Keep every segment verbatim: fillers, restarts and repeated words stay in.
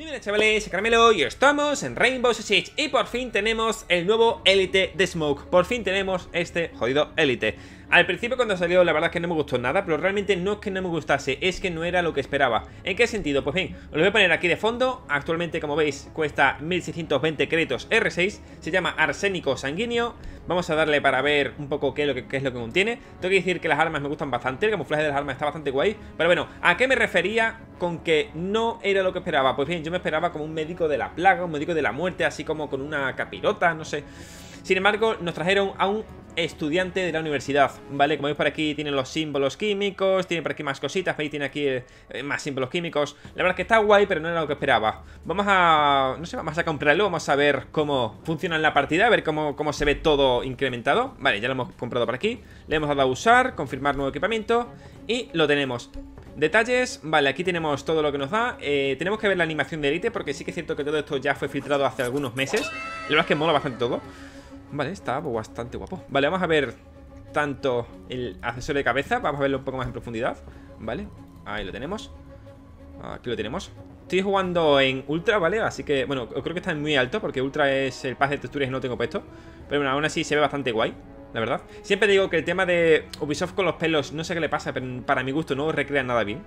Muy bien, chavales, Caramelo y estamos en Rainbow Six Siege. Y por fin tenemos el nuevo Elite de Smoke. Por fin tenemos este jodido Elite. Al principio cuando salió la verdad es que no me gustó nada, pero realmente no es que no me gustase, es que no era lo que esperaba. ¿En qué sentido? Pues bien, os lo voy a poner aquí de fondo. Actualmente, como veis, cuesta mil seiscientos veinte créditos R seis. Se llama Arsénico Sanguíneo. Vamos a darle para ver un poco qué es lo que, qué es lo que contiene. Tengo que decir que las armas me gustan bastante. El camuflaje de las armas está bastante guay. Pero bueno, ¿a qué me refería con que no era lo que esperaba? Pues bien, yo me esperaba como un médico de la plaga, un médico de la muerte, así como con una capirota, no sé. Sin embargo, nos trajeron a un estudiante de la universidad, ¿vale? Como veis por aquí tienen los símbolos químicos, tiene por aquí más cositas, veis, tiene aquí eh, más símbolos químicos. La verdad es que está guay, pero no era lo que esperaba. Vamos a, no sé, vamos a comprarlo, vamos a ver cómo funciona en la partida, a ver cómo, cómo se ve todo incrementado. Vale, ya lo hemos comprado por aquí. Le hemos dado a usar, confirmar nuevo equipamiento y lo tenemos. Detalles, vale, aquí tenemos todo lo que nos da. eh, Tenemos que ver la animación de Elite, porque sí que es cierto que todo esto ya fue filtrado hace algunos meses. La verdad es que mola bastante todo. Vale, está bastante guapo. Vale, vamos a ver tanto el accesorio de cabeza. Vamos a verlo un poco más en profundidad. Vale, ahí lo tenemos. Aquí lo tenemos. Estoy jugando en Ultra, ¿vale? Así que, bueno, creo que está en muy alto, porque Ultra es el pack de texturas y no lo tengo puesto. Pero bueno, aún así se ve bastante guay, la verdad. Siempre digo que el tema de Ubisoft con los pelos, no sé qué le pasa, pero para mi gusto no recrea nada bien.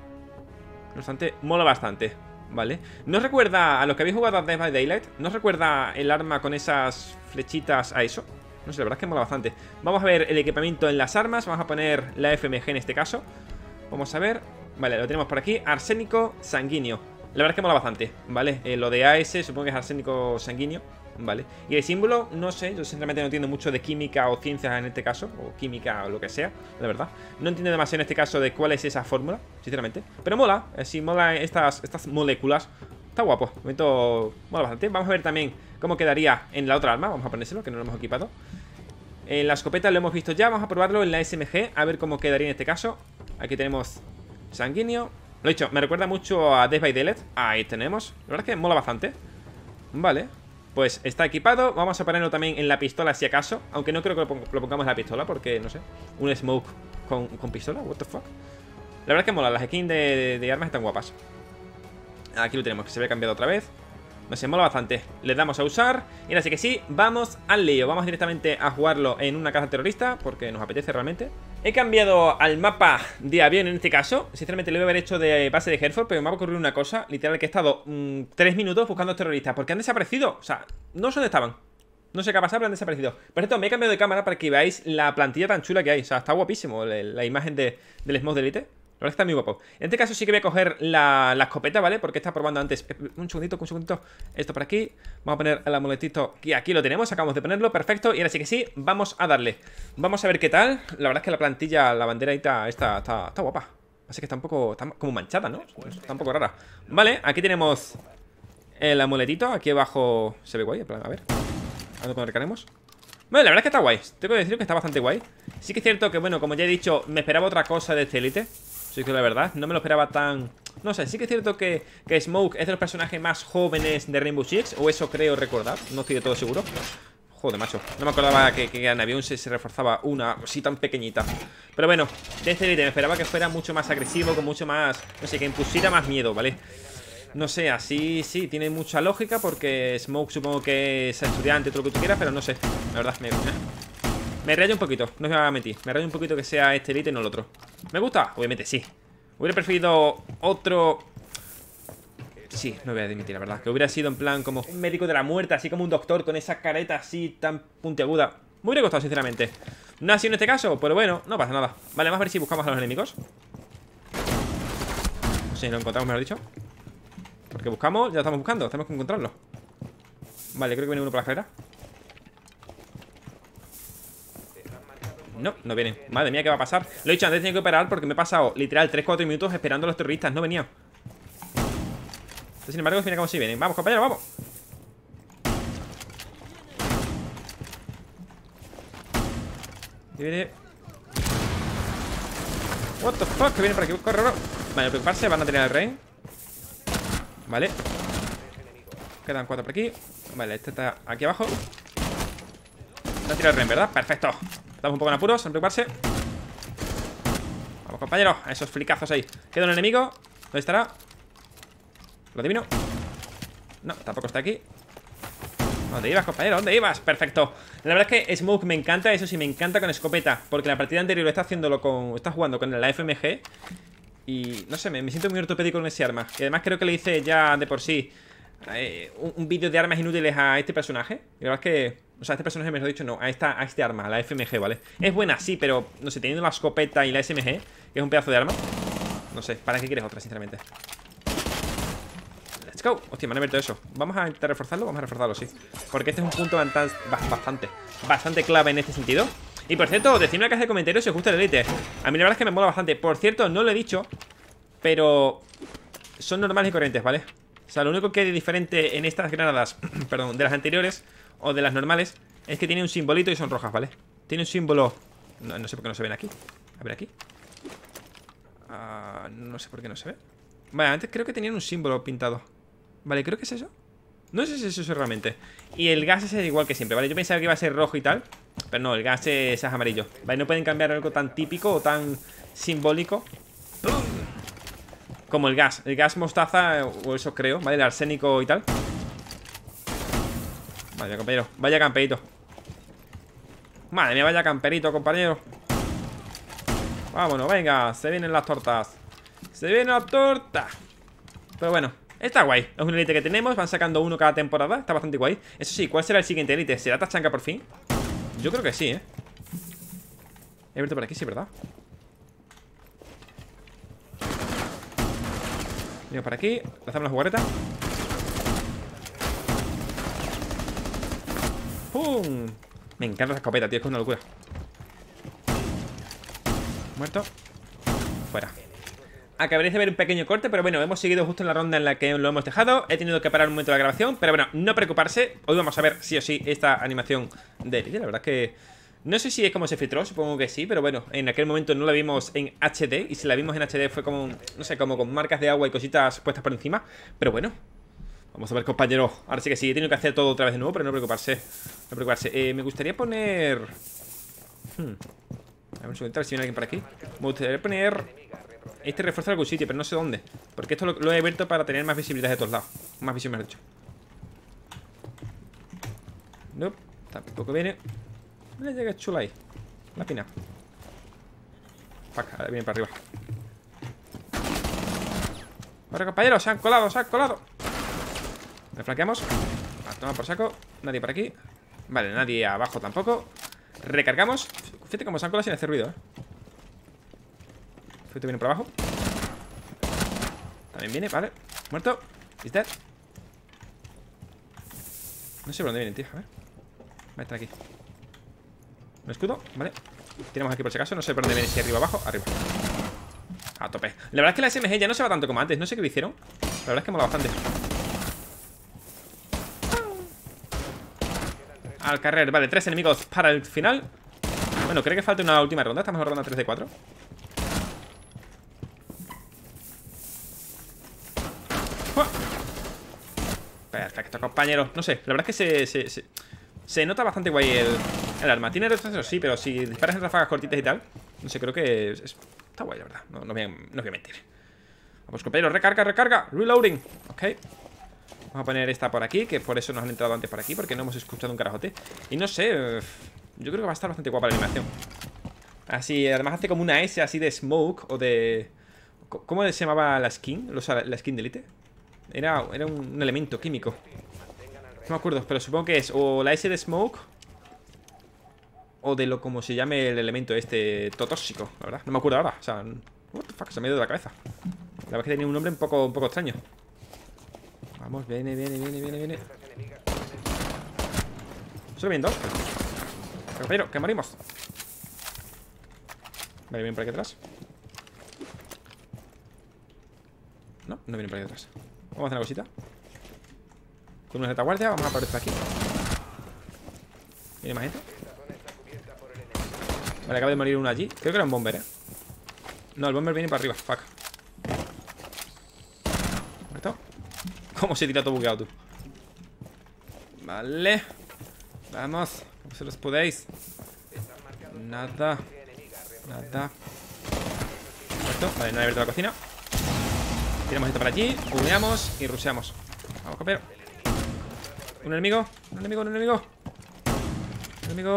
No obstante, mola bastante. Vale, ¿no recuerda a los que habéis jugado a Dead by Daylight? ¿No recuerda el arma con esas flechitas a eso? No sé, la verdad es que mola bastante. Vamos a ver el equipamiento en las armas. Vamos a poner la F M G en este caso. Vamos a ver. Vale, lo tenemos por aquí. Arsénico Sanguíneo. La verdad es que mola bastante, ¿vale? Eh, lo de A S supongo que es Arsénico Sanguíneo. Vale, y el símbolo, no sé, yo sinceramente no entiendo mucho de química o ciencias en este caso, o química o lo que sea, la verdad. No entiendo demasiado en este caso de cuál es esa fórmula, sinceramente. Pero mola, eh, sí, mola estas, estas moléculas. Está guapo, de momento mola bastante. Vamos a ver también cómo quedaría en la otra arma, vamos a ponérselo, que no lo hemos equipado. En la escopeta lo hemos visto ya, vamos a probarlo en la S M G, a ver cómo quedaría en este caso. Aquí tenemos Sanguíneo. Lo he dicho, me recuerda mucho a Dead by Daylight. Ahí tenemos, la verdad es que mola bastante. Vale. Pues está equipado, vamos a ponerlo también en la pistola si acaso. Aunque no creo que lo, pong lo pongamos en la pistola, porque, no sé, un smoke con, con pistola, what the fuck. La verdad es que mola, las skins de, de, de armas están guapas. Aquí lo tenemos, que se ve cambiado otra vez. No sé, mola bastante. Le damos a usar, y ahora sí que sí, vamos al lío. Vamos directamente a jugarlo en una caza terrorista, porque nos apetece realmente. He cambiado al mapa de avión en este caso. Sinceramente lo iba a haber hecho de base de Hereford, pero me ha ocurrido una cosa. Literal, que he estado mmm, tres minutos buscando a los terroristas, porque han desaparecido. O sea, no sé dónde estaban. No sé qué ha pasado, pero han desaparecido. Por cierto, me he cambiado de cámara para que veáis la plantilla tan chula que hay. O sea, está guapísimo la, la imagen de, del Smoke de Elite. La verdad es que está muy guapo. En este caso sí que voy a coger la, la escopeta, ¿vale? Porque está probando antes. Un segundito, un segundito. Esto por aquí. Vamos a poner el amuletito. Y aquí lo tenemos, acabamos de ponerlo, perfecto. Y ahora sí que sí, vamos a darle. Vamos a ver qué tal. La verdad es que la plantilla, la bandera está, está, está, está guapa. Así que está un poco, está como manchada, ¿no? Está un poco rara. Vale, aquí tenemos el amuletito. Aquí abajo se ve guay, en plan, a ver. A ver cuando recarguemos. Bueno, la verdad es que está guay. Tengo que decir que está bastante guay. Sí que es cierto que, bueno, como ya he dicho, me esperaba otra cosa de este Elite. Sí que la verdad, no me lo esperaba tan... No sé, sí que es cierto que, que Smoke es de los personajes más jóvenes de Rainbow Six. O eso creo recordar, no estoy de todo seguro. Joder, macho, no me acordaba que, que en avión se, se reforzaba una así tan pequeñita. Pero bueno, de este Elite me esperaba que fuera mucho más agresivo, con mucho más... No sé, que impusiera más miedo, ¿vale? No sé, así sí, tiene mucha lógica. Porque Smoke supongo que es estudiante, todo lo que tú quieras, pero no sé, la verdad, me... Me rayo un poquito, no os voy a mentir. Me rayo un poquito que sea este Elite y no el otro. ¿Me gusta? Obviamente sí. Hubiera preferido otro... Sí, no voy a admitir, la verdad. Que hubiera sido en plan como un médico de la muerte, así como un doctor con esa careta así tan puntiaguda. Me hubiera gustado, sinceramente. No ha sido en este caso, pero bueno, no pasa nada. Vale, vamos a ver si buscamos a los enemigos. No sé si lo encontramos, mejor dicho. Porque buscamos, ya lo estamos buscando, tenemos que encontrarlo. Vale, creo que viene uno por la escalera. No, no vienen. Madre mía, ¿qué va a pasar? Lo he dicho antes, tenía que operar porque me he pasado literal tres cuatro minutos esperando a los terroristas. No venían. Sin embargo, al fin y al cabo sí vienen. Vamos, compañeros, vamos. Y viene... What the fuck, que viene por aquí. Corre, corre. Vale, preocuparse, van a tener el rey. Vale. Quedan cuatro por aquí. Vale, este está aquí abajo. Va a tirar el rey, ¿verdad? Perfecto. Estamos un poco en apuros, sin preocuparse. Vamos, compañeros, a esos flicazos ahí. Queda un enemigo. ¿Dónde estará? Lo adivino. No, tampoco está aquí. ¿Dónde ibas, compañero? ¿Dónde ibas? Perfecto. La verdad es que Smoke me encanta, eso sí, me encanta con escopeta. Porque la partida anterior está haciéndolo con... Está jugando con la F M G. Y no sé, me, me siento muy ortopédico con ese arma. Y además creo que le hice ya de por sí eh, un, un vídeo de armas inútiles a este personaje. Y la verdad es que... O sea, a este personaje me lo he dicho, no, a esta, a este arma, a la F M G, ¿vale? Es buena, sí, pero, no sé, teniendo la escopeta y la S M G, que es un pedazo de arma. No sé, ¿para qué quieres otra, sinceramente? Let's go. Hostia, me han abierto eso. Vamos a intentar reforzarlo, vamos a reforzarlo, sí. Porque este es un punto bastante, bastante clave en este sentido. Y por cierto, decidme en la caja de comentarios si os gusta el Elite. A mí la verdad es que me mola bastante. Por cierto, no lo he dicho, pero son normales y corrientes, ¿vale? O sea, lo único que hay de diferente en estas granadas, perdón, de las anteriores o de las normales, es que tiene un simbolito y son rojas, ¿vale? Tiene un símbolo... No, no sé por qué no se ven aquí. A ver aquí. Uh, no sé por qué no se ve. Vale, antes creo que tenían un símbolo pintado. Vale, creo que es eso. No sé si es eso realmente. Y el gas es igual que siempre, ¿vale? Yo pensaba que iba a ser rojo y tal, pero no, el gas es, es amarillo. Vale, no pueden cambiar algo tan típico o tan simbólico como el gas. El gas mostaza, o eso creo, ¿vale? El arsénico y tal. Vaya, compañero, vaya camperito. Madre mía, vaya camperito, compañero. Vámonos, venga, se vienen las tortas. Se viene la torta. Pero bueno, está guay. Es un Elite que tenemos, van sacando uno cada temporada. Está bastante guay. Eso sí, ¿cuál será el siguiente Elite? ¿Será Tachanka por fin? Yo creo que sí, ¿eh? He abierto por aquí, sí, ¿verdad? Venga, por aquí, lanzamos la jugarreta. ¡Pum! Me encanta esa escopeta, tío, es que es una locura. Muerto. Fuera. Acabaréis de ver un pequeño corte, pero bueno, hemos seguido justo en la ronda en la que lo hemos dejado. He tenido que parar un momento de la grabación, pero bueno, no preocuparse. Hoy vamos a ver sí o sí esta animación de Elite. La verdad es que no sé si es como se filtró, supongo que sí, pero bueno, en aquel momento no la vimos en H D. Y si la vimos en H D fue como, no sé, como con marcas de agua y cositas puestas por encima. Pero bueno, vamos a ver, compañero. Ahora sí que sí, he tenido que hacer todo otra vez de nuevo, pero no preocuparse. No preocuparse. Eh, me gustaría poner... Hmm. A ver un segundo, a ver si viene alguien por aquí. Me gustaría poner este refuerzo en algún sitio, pero no sé dónde. Porque esto lo, lo he abierto para tener más visibilidad de todos lados. Más visión, mejor dicho. No, tampoco viene. No le llega chula ahí. La pina. Fuck, ahora viene para arriba. Ahora, compañeros, se han colado, se han colado. Le flanqueamos. A tomar por saco. Nadie por aquí. Vale, nadie abajo tampoco. Recargamos. Fíjate cómo se han colado sin hacer ruido, eh. Fíjate, viene por abajo. También viene, vale. Muerto. Is dead. No sé por dónde vienen, tío. A ver. Va a estar aquí. Un escudo, vale. Tiramos aquí por si acaso. No sé por dónde viene, si arriba o abajo. Arriba. A tope. La verdad es que la S M G ya no se va tanto como antes. No sé qué lo hicieron. La verdad es que mola bastante. Al carrer, vale, tres enemigos para el final. Bueno, creo que falta una última ronda. Estamos en ronda tres de cuatro. Perfecto, compañero. No sé, la verdad es que se, se, se, se nota bastante guay el, el arma. Tiene retroceso, sí, pero si disparas en ráfagas cortitas y tal, no sé, creo que es, es, está guay, la verdad. No, no, voy a, no voy a mentir. Vamos, compañero, recarga, recarga. Reloading, ok. Vamos a poner esta por aquí, que por eso nos han entrado antes por aquí, porque no hemos escuchado un carajote. Y no sé, yo creo que va a estar bastante guapa la animación. Así, además hace como una S así de smoke o de... ¿Cómo se llamaba la skin? O sea, la skin de Elite. Era, era un, un elemento químico. No me acuerdo, pero supongo que es o la S de smoke o de lo como se llame el elemento este tóxico, la verdad. No me acuerdo ahora, o sea... What the fuck, se me ha ido de la cabeza. La verdad es que tenía un nombre un poco, un poco extraño. Vamos, viene, viene, viene, viene, viene. Solo vienen dos. Compañero, que morimos. Vale, vienen por aquí atrás. No, no vienen por aquí atrás. Vamos a hacer una cosita. Con una retaguardia, vamos a aparecer aquí. ¿Viene más gente? Vale, acaba de morir uno allí. Creo que era un bomber, eh. No, el bomber viene para arriba, fuck. ¿Muerto? ¿Cómo se tira todo bugueado, tú? Vale. Vamos, no se los podéis. Nada. Nada. Muerto, vale, no he abierto la cocina. Tiramos esto para allí, humeamos y rusheamos. Vamos, compañero. Un enemigo, un enemigo, un enemigo. Un enemigo.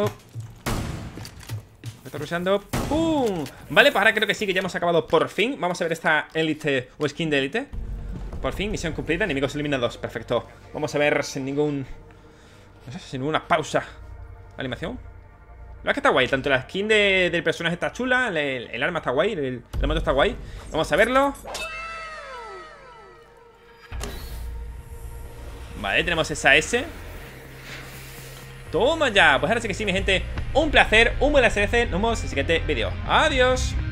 Me estoy rusheando. ¡Pum! Vale, pues ahora creo que sí, que ya hemos acabado por fin. Vamos a ver esta élite o skin de élite. Por fin, misión cumplida, enemigos eliminados. Perfecto. Vamos a ver sin ningún... No sé, sin ninguna pausa. Animación. La verdad es que está guay, tanto la skin de, del personaje está chula, el, el arma está guay, el, el mando está guay. Vamos a verlo. Vale, tenemos esa S. Toma ya. Pues ahora sí que sí, mi gente. Un placer, un buen S D C. Nos vemos en el siguiente vídeo. Adiós.